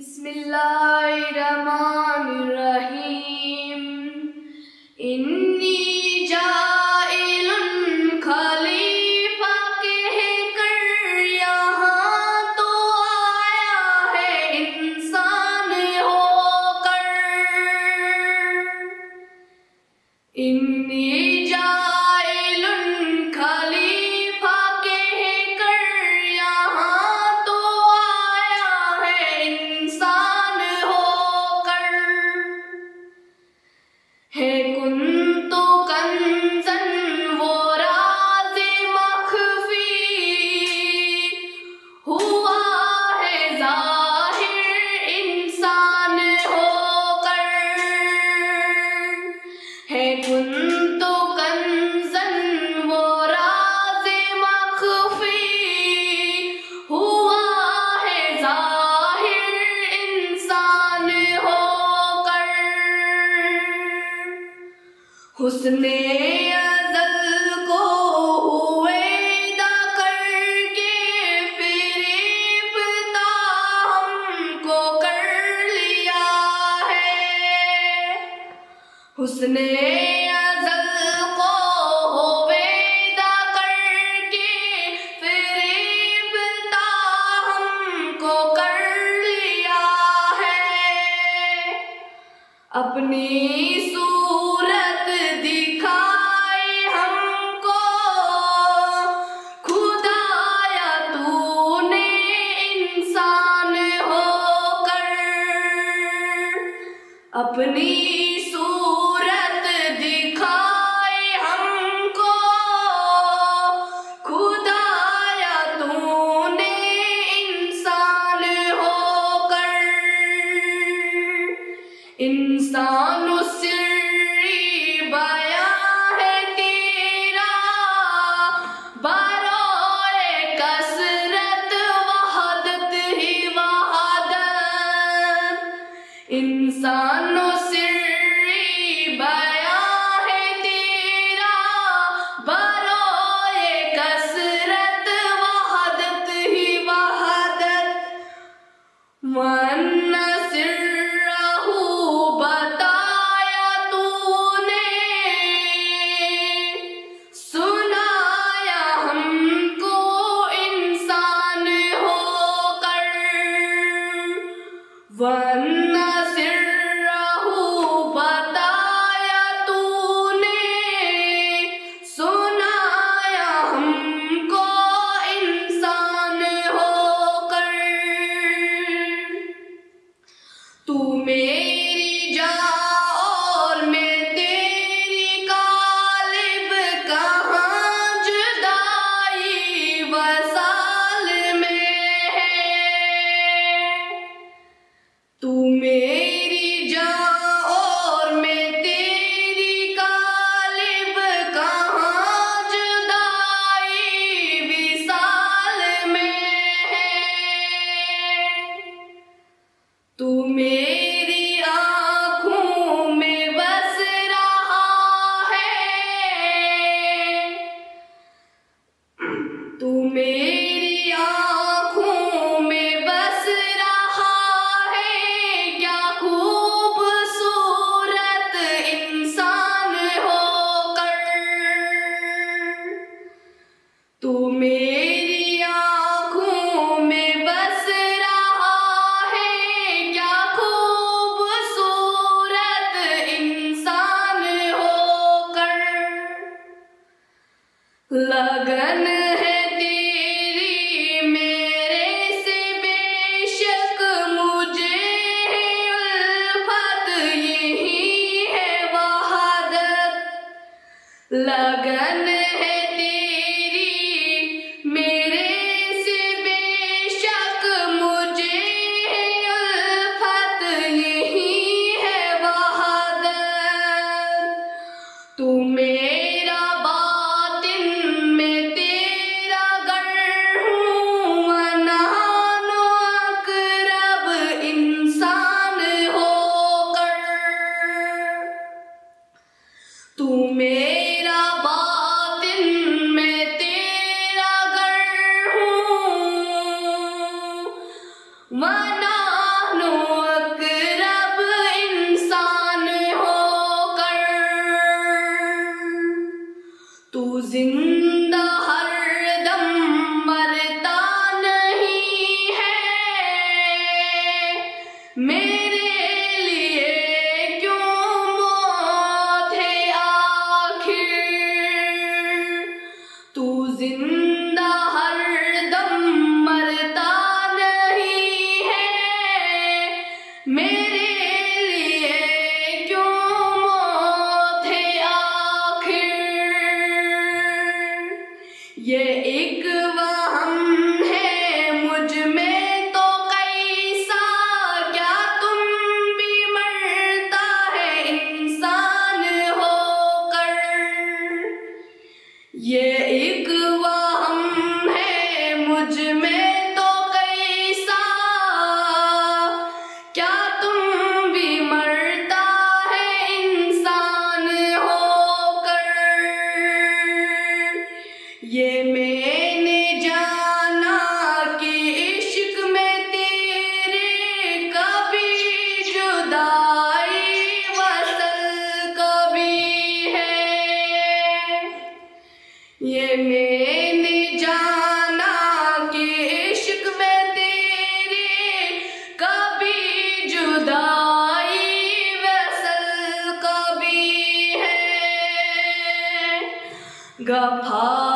बिस्मिल्लाहिर्रहमानिर्रहीम। इन्नी जाइलुन खलीफा कहकर यहाँ तो आया है इंसान होकर। इन्नी जाइलुन खलीफा कहकर यहाँ तो आया है इंसान होकर। है कुन्तु कंज़न वो राज़े मख़फ़ी, हुआ है ज़ाहिर इंसान होकर। है कुन्तु कंज़न वो राज़े मख़फ़ी, हुआ है ज़ाहिर इंसान होकर। हुस्ने अज़ल को हुएदा करके फ़रेबता हमको कर लिया है। हुस्ने अज़ल को हुएदा करके फ़रेबता हमको कर लिया है। अपनी सूरत दिखाए हमको खुदाया तूने इंसान होकर। अपनी सूरत दिखाए हमको खुदाया तूने इंसान होकर। इंसानो सिर्री बयां है तेरा, बरोए कसरत वहदत ही वहदत। इंसानो सिर्री बयां है तेरा, बरोए कसरत वहदत ही वहदत। वन्ना सिर्रहू बताया तूने, सुनाया हमको इंसान होकर। वन्ना सिर्रहू बताया तूने, सुनाया हमको इंसान होकर। तू मेरी जान और मैं तेरी गालिब, कहाँ जुदाई वसाल में है। तू मेरी जान और मैं तेरी गालिब, कहाँ जुदाई विसाल में है। तू मेरी आँखों में बस रहा है। तू मेरी आँखों में बस रहा है। क्या खूबसूरत इंसान होकर। तू मेरी आँखों में बस रहा है। क्या खूबसूरत इंसान होकर। लगन है तेरी मेरे से बेशक, मुझे है उल्फत यही है वहदत। लगन है तेरी मेरे से बेशक, मुझे है उल्फत यही है वहदत। तू मेरा बातिन में तेरा गर हूँ, वनानो अक़रब इंसान होकर। तू मेरा बातिन में तेरा गर हूँ, वनानो मेरे लिए क्यों मौत है आखिर। ये एक वहम है मुझ में तो कैसा, क्या तुम भी मरता है इंसान होकर। ये एक वहम है मुझ में तो कैसा, क्या तुम भी मरता है इंसान होकर। ये मैंने जाना कि इश्क में तेरे कभी जुदाई वसल कभी है। ये मैंने जाना कि इश्क में तेरे कभी जुदाई वसल कभी है। गफार